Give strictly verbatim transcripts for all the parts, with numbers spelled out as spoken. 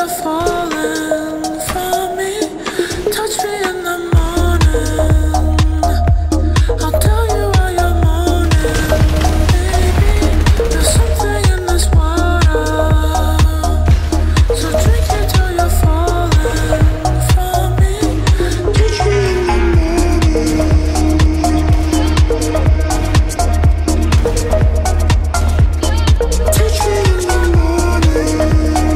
you're falling for me. Touch me in the morning. I'll tell you while you're moaning. Baby, there's something in this water. So drink it till you're falling for me. Touch me in the morning. Touch me in the morning.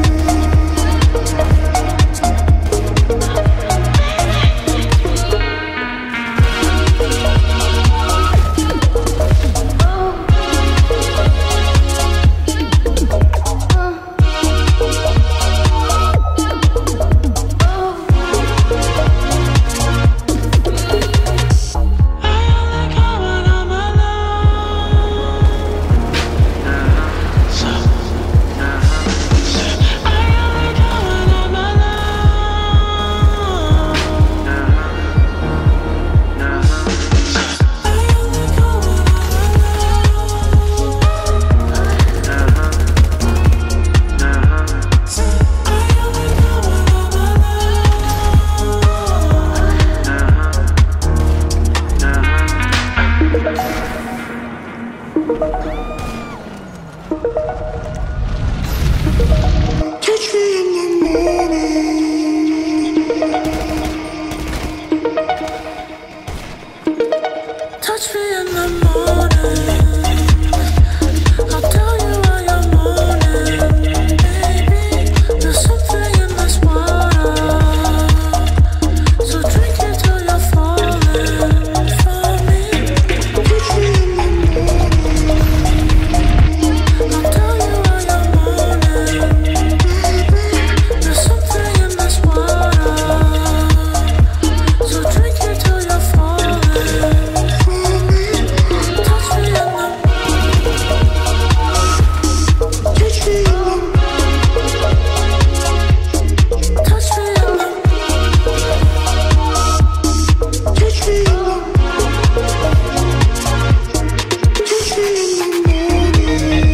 Touch me in the morning. Touch me in the morning. I'll tell you while you're moaning. Baby, there's something in this water. So drink it till you're falling for me. Touch me in the morning. I'll tell you while you're moaning. There's something in this water. So drink it till you're falling for me. Touch me in the Touch me in the Touch me in the Touch me in the Touch me in the morning.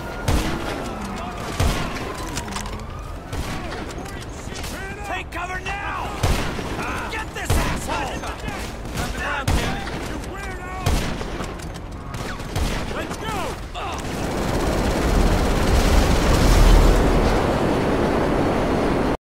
Take cover now!